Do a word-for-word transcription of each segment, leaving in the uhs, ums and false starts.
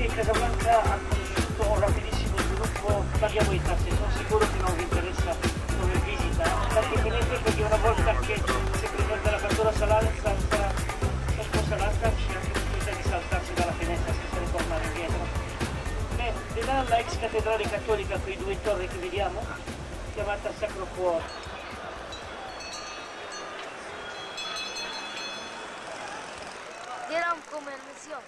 che Casablanca ha conosciuto un rapidissimo sviluppo, parliamo di tasse, sono sicuro che non vi interessa come visita, perché venite perché una volta che si presenta la fattura salata, salta, sotto salata c'è anche la possibilità di saltarsi dalla finestra senza ritornare indietro. Beh, di là la ex cattedrale cattolica con i due torri che vediamo, chiamata Sacro Cuore. Dirám comer misión.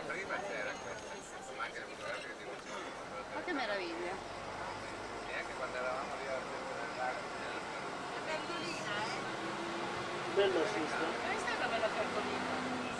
Ma che meraviglia! E anche quando eravamo lì a Bello Sisto. Questa è una bella cartolina.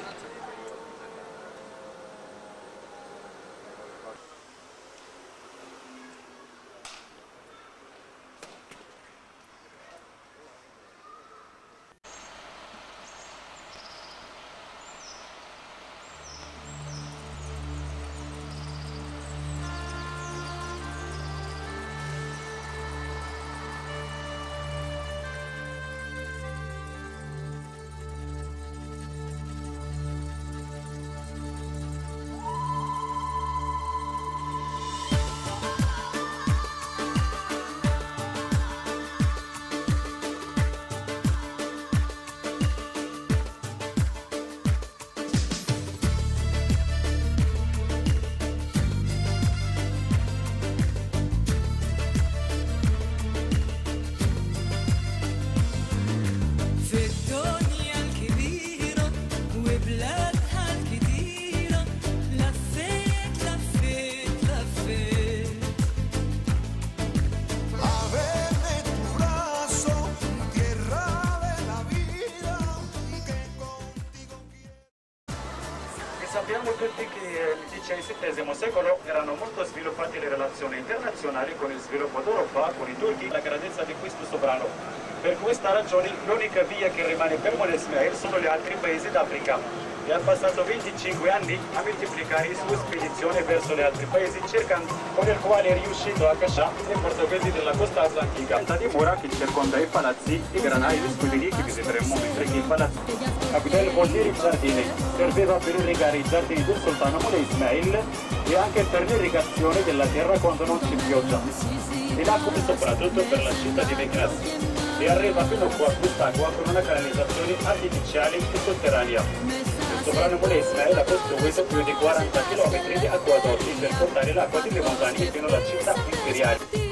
Sappiamo tutti che nel diciannovesimo secolo erano molto sviluppate le relazioni internazionali con il sviluppo d'Europa, con i turchi, la grandezza di questo sovrano. Per questa ragione l'unica via che rimane per Mullah Ismail sono gli altri paesi d'Africa. E ha passato venticinque anni a moltiplicare le sue spedizioni verso gli altri paesi, cercando, con il quale è riuscito a cacciare i portoghesi della costa atlantica. La dimora che circonda i palazzi, i granai e le scuderie che visiteremo mentre che i palazzi. Abdel vuol dire i giardini, serveva per irrigare i giardini del sultano Mullah Ismail e anche per l'irrigazione della terra quando non c'è pioggia. E l'acqua soprattutto per la città di Meknès. E arriva fino qua quest'acqua con una canalizzazione artificiale e sotterranea. Il sovrano Mullah Ismail ha costruito più di quaranta chilometri di acquedotti per portare l'acqua delle montagne fino alla città imperiale.